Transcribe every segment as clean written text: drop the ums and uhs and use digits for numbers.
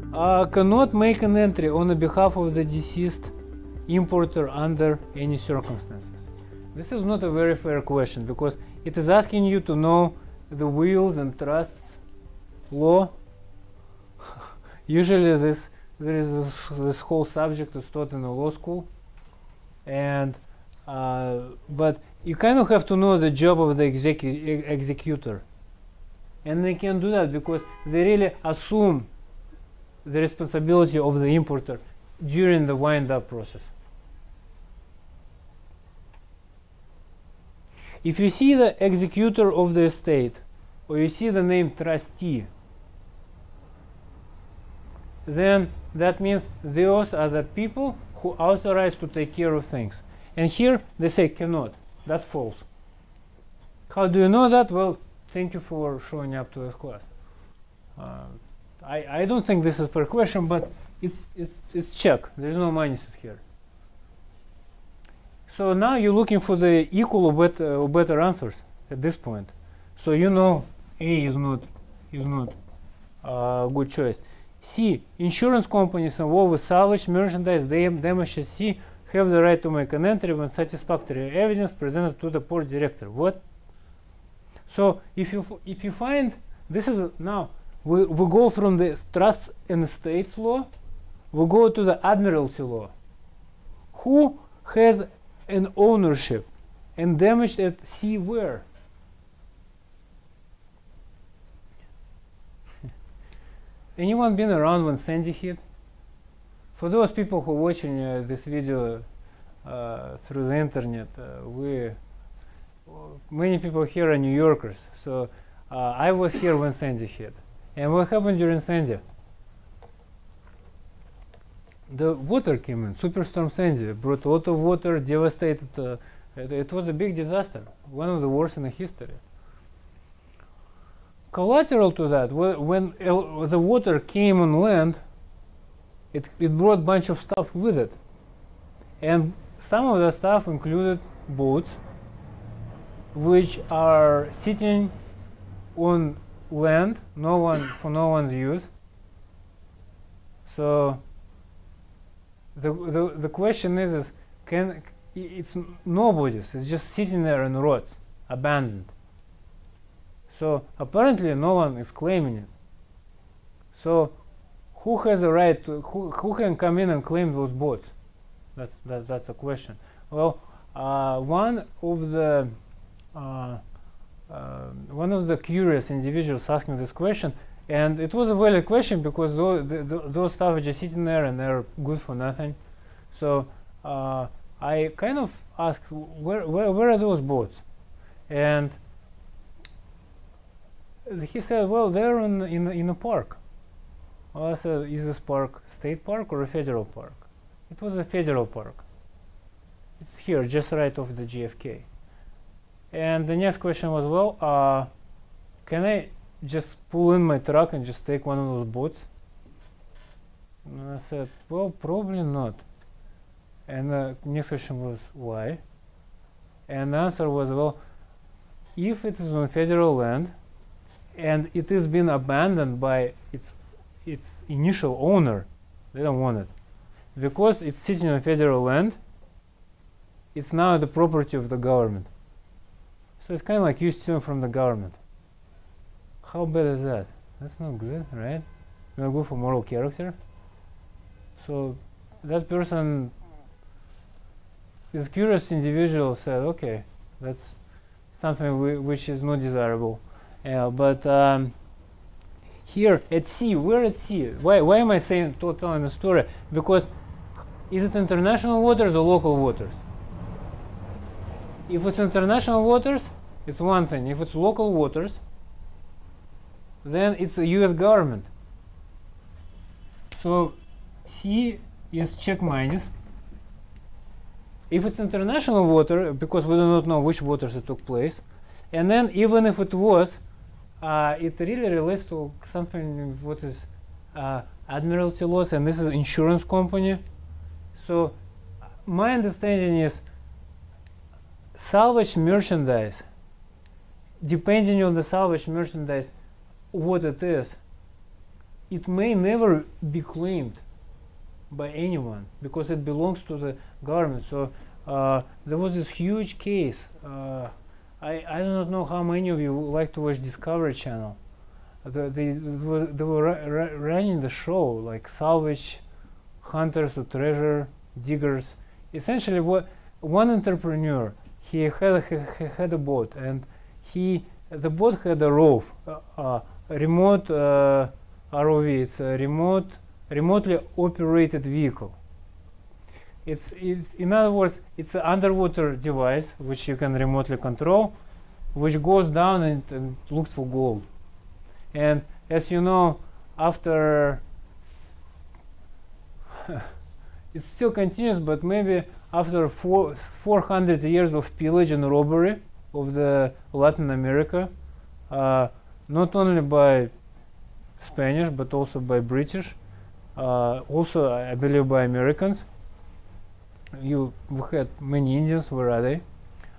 Cannot make an entry on the behalf of the deceased importer under any circumstances. This is not a very fair question because it is asking you to know the wills and trusts law. Usually there is this whole subject is taught in a law school, and but you kind of have to know the job of the executor, and they can do that because they really assume the responsibility of the importer during the wind-up process. If you see the executor of the estate, or you see the name trustee, then that means those are the people who are authorized to take care of things. And here they say cannot. That's false. How do you know that? Well, thank you for showing up to this class. I don't think this is a fair question, but it's check. There's no minuses here. So now you're looking for the equal or better answers at this point. So you know A is not a good choice. C, insurance companies involved with salvage merchandise damaged at sea have the right to make an entry when satisfactory evidence presented to the port director. What? So if you find this is now we go from the trust and estates law, we go to the admiralty law. Who has an ownership and damaged at sea where? Anyone been around when Sandy hit? For those people who are watching this video through the internet, many people here are New Yorkers. So I was here when Sandy hit. And what happened during Sandy? The water came in. Superstorm Sandy brought a lot of water, devastated. It was a big disaster, one of the worst in the history. Collateral to that, when the water came on land, it brought a bunch of stuff with it. And some of the stuff included boats, which are sitting on land, for no one's use. So the question is it's nobody's, it's just sitting there in rots, abandoned. So apparently no one is claiming it. So who has a right to, who can come in and claim those boats? That's a question. Well, one of the curious individuals asked me this question, and it was a valid question because those stuff are just sitting there and they're good for nothing. So I kind of asked, where are those boats? And he said, well, they're in a park. Well, I said, is this park state park or a federal park? It was a federal park. It's here, just right off the JFK. And the next question was, well, can I just pull in my truck and just take one of those boats? And I said, well, probably not. And the next question was, why? And the answer was, well, if it is on federal land and it has been abandoned by its initial owner, they don't want it. Because it's sitting on federal land, it's now the property of the government. So it's kind of like you stealing from the government. How bad is that? That's not good, right? Not good for moral character. So that person, this curious individual said, okay, that's something which is not desirable. But here at sea, we're at sea. Why am I telling the story? Because is it international waters or local waters? If it's international waters, it's one thing. If it's local waters, then it's a US government. So C is check minus. If it's international water, because we do not know which waters it took place, and then even if it was, it really relates to something what is admiralty laws, and this is insurance company. So my understanding is salvage merchandise, depending on the salvage merchandise, what it is, it may never be claimed by anyone because it belongs to the government. So there was this huge case. I do not know how many of you like to watch Discovery Channel. They were running the show like salvage hunters or treasure diggers. Essentially, what one entrepreneur, he had a boat, and the boat had a ROV, remote ROV. It's a remotely operated vehicle. It's in other words, it's an underwater device which you can remotely control, which goes down and looks for gold. And as you know, after it still continues, but maybe after 400 years of pillage and robbery of the Latin America, not only by Spanish but also by British, also I believe by Americans. We had many Indians. Where are they?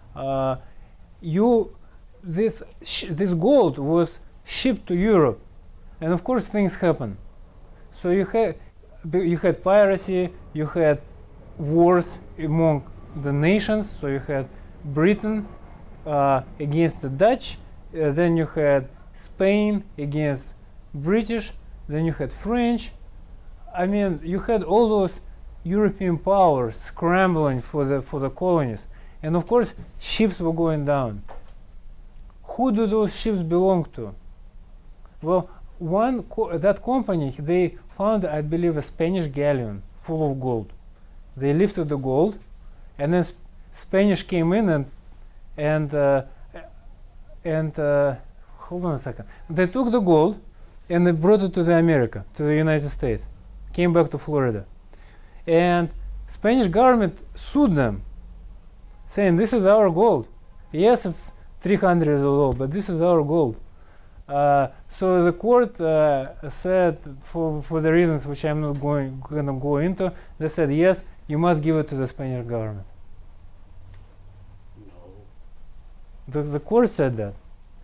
This gold was shipped to Europe, and of course things happen. So you had piracy, you had wars among the nations. So you had Britain against the Dutch, then you had Spain against British, then you had French. I mean, you had all those European powers scrambling for the colonies, and of course ships were going down. Who do those ships belong to? Well, that company, they found, I believe, a Spanish galleon full of gold. They lifted the gold, and then Spanish came in and hold on a second. They took the gold and they brought it to the United States. Came back to Florida, and Spanish government sued them, saying this is our gold. Yes, it's 300 years old, but this is our gold. So the court said, for the reasons which I'm not going to go into, they said yes, you must give it to the Spanish government. No. The court said that.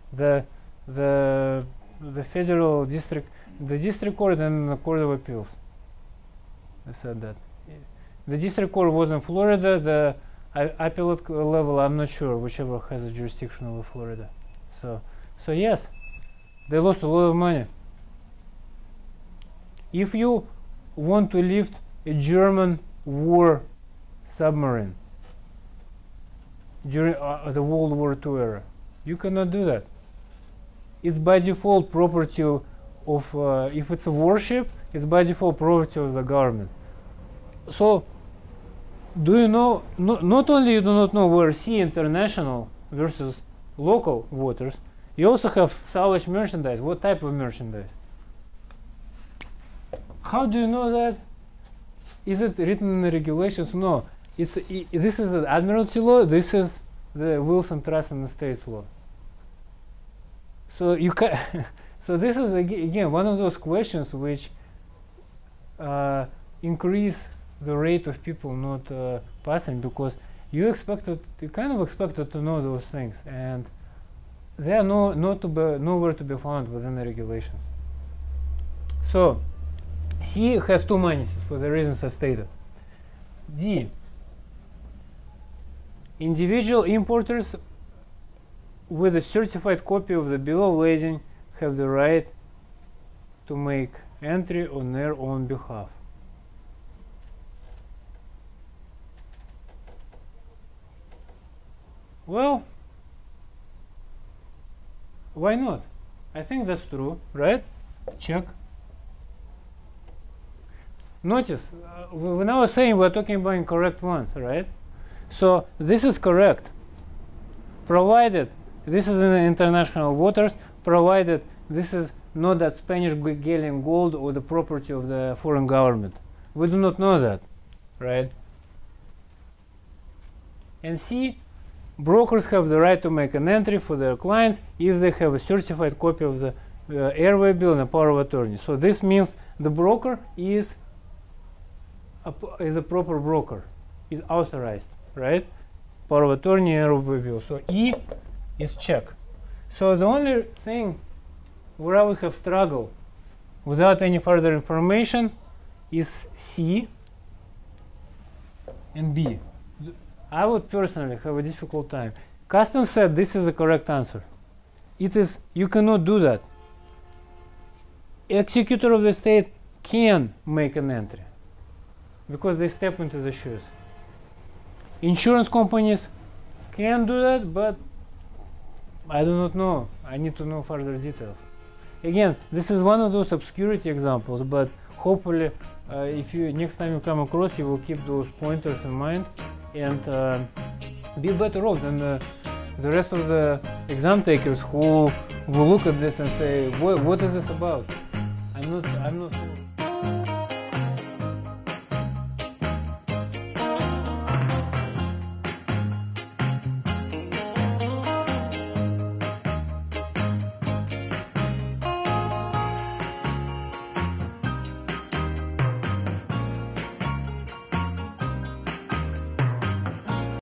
The federal district, the district court, and the court of appeals. They said that. The district court was in Florida. The appellate level, I'm not sure, whichever has a jurisdiction over Florida. So yes, they lost a lot of money. If you want to lift a German war submarine during the World War II era, you cannot do that. It's by default property of, if it's a warship, it's by default property of the government. So, do you know, not only you do not know where sea international versus local waters, you also have salvage merchandise. What type of merchandise? How do you know that? Is it written in the regulations? No. This is the Admiralty law. This is the Wills and Trusts and Estates law. So you can. So this is again one of those questions which increase the rate of people not passing, because you kind of expected to know those things, and they are nowhere to be found within the regulations. So C has two minuses for the reasons I stated. D, individual importers with a certified copy of the bill of lading have the right to make entry on their own behalf. Well, why not? I think that's true, right? Check. Notice, when I was saying we're talking about incorrect ones, right? So this is correct, provided this is in international waters, provided this is not that Spanish galleon gold or the property of the foreign government. We do not know that, right? And C, brokers have the right to make an entry for their clients if they have a certified copy of the airway bill and a power of attorney. So this means the broker is a proper broker, is authorized, right? Power of attorney and airway bill. So E is check. So the only thing where I would have struggled without any further information is C and B. I would personally have a difficult time. Custom said this is the correct answer. It is, you cannot do that. Executor of the state can make an entry because they step into the shoes. Insurance companies can do that, but I do not know. I need to know further details. Again, this is one of those obscurity examples, but hopefully if you next time you come across, you will keep those pointers in mind and be better off than the rest of the exam takers who will look at this and say, what is this about? I'm not sure.